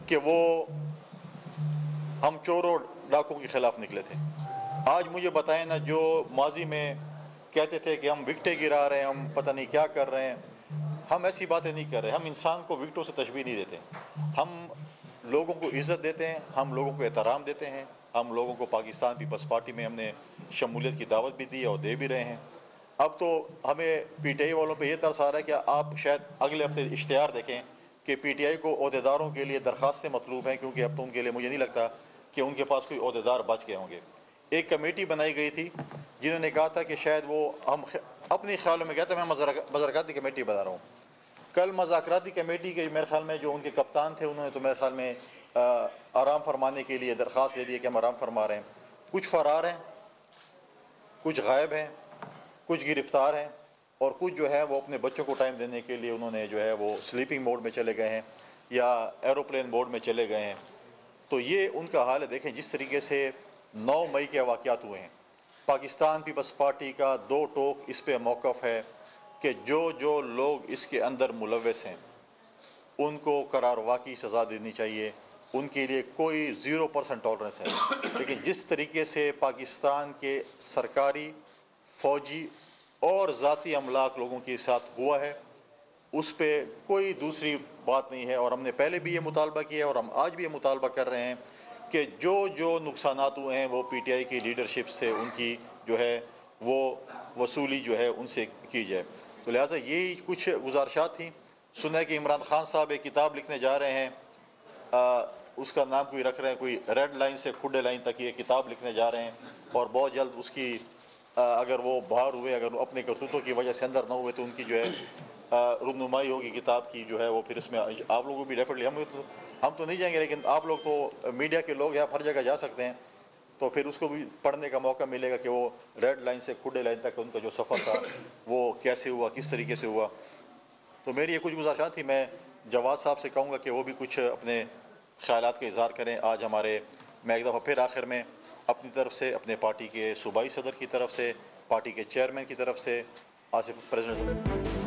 کہ وہ ہم چوروں ڈاکوں کے خلاف نکلے تھے. آج مجھے بتائیں نا، جو ماضی میں کہتے تھے کہ ہم وکٹیں گرا رہے ہیں، ہم پتہ نہیں کیا کر رہے ہیں، ہم ایسی باتیں نہیں کر رہے. ہم انسان کو وکٹوں سے تشبیہ نہیں دیتے. ہم لوگوں کو عزت دیتے ہیں، ہم لوگوں کو احترام دیتے ہیں. ہم لوگوں کو پاکستان پیپلز پارٹی میں ہم نے شمولیت کی دعوت بھی دی اور دے بھی رہے ہیں. اب تو ہمیں پی ٹی آئی والوں پہ یہ ترس آ رہا ہے کہ آپ شاید اگلے ہفتے اشتہار دیکھیں کہ پی ٹی آئی کو عہدیداروں کے لیے درخواستیں مطلوب ہیں، کیونکہ اب تو ان کے لیے مجھے نہیں لگتا کہ ان کے پاس کوئی عہدیدار بچ گئے ہوں گے. ایک کمیٹی بنائی گئی تھی جنہوں نے کہا تھا کہ شاید وہ ہم اپنے خیالوں میں کہتے ہیں میں مذاکراتی کمیٹی بنا رہا ہوں. کل مذاکراتی کمیٹی کے میرے خیال میں جو ان کے کپتان تھے، انہوں نے تو میرے خیال میں آرام فرمانے کے لیے درخواست دے دی کہ ہم آرام فرما رہے ہیں. کچھ فرار ہیں، کچھ غائب ہیں، کچھ گرفتار ہیں، اور کچھ جو ہے وہ اپنے بچوں کو ٹائم دینے کے لیے انہوں نے جو ہے وہ سلیپنگ موڈ میں چلے گئے ہیں یا ایروپلین موڈ میں چلے گئے ہیں. تو یہ ان کا حال ہے. دیکھیں جس طریقے سے 9 مئی کے واقعات ہوئے ہیں، پاکستان پیپلز پارٹی کا دو ٹوک اس پہ موقف ہے کہ جو لوگ اس کے اندر ملوث ہیں ان کو قرار واقعی سزا دینی چاہیے. ان کے لیے کوئی 0% ٹالرنس ہے. لیکن جس طریقے سے پاکستان کے سرکاری، فوجی اور ذاتی املاک لوگوں کے ساتھ ہوا ہے، اس پہ کوئی دوسری بات نہیں ہے. اور ہم نے پہلے بھی یہ مطالبہ کیا ہے اور ہم آج بھی یہ مطالبہ کر رہے ہیں کہ جو نقصانات ہوئے ہیں وہ پی ٹی آئی کی لیڈرشپ سے ان کی جو ہے وہ وصولی جو ہے ان سے کی جائے. تو لہٰذا یہی کچھ گزارشات تھیں. سنا ہے کہ عمران خان صاحب ایک کتاب لکھنے جا رہے ہیں، اس کا نام کوئی رکھ رہے ہیں، کوئی ریڈ لائن سے کھڈے لائن تک یہ کتاب لکھنے جا رہے ہیں، اور بہت جلد اس کی اگر وہ باہر ہوئے، اگر وہ اپنے کرتوتوں کی وجہ سے اندر نہ ہوئے تو ان کی جو ہے رونمائی ہوگی کتاب کی جو ہے وہ. پھر اس میں آپ لوگوں کو بھی ڈیفینیٹلی ہم تو نہیں جائیں گے، لیکن آپ لوگ تو میڈیا کے لوگ ہیں، آپ ہر جگہ جا سکتے ہیں، تو پھر اس کو بھی پڑھنے کا موقع ملے گا کہ وہ ریڈ لائن سے کھڈے لائن تک ان کا جو سفر تھا وہ کیسے ہوا، کس طریقے سے ہوا. تو میری یہ کچھ گزارشات تھی. میں جواد صاحب سے کہوں گا کہ وہ بھی کچھ اپنے خیالات کا اظہار کریں. آج میں ایک دفعہ پھر آخر میں اپنی طرف سے، اپنے پارٹی کے صوبائی صدر کی طرف سے، پارٹی کے چیئرمین کی طرف سے، آصف پریزیڈنٹ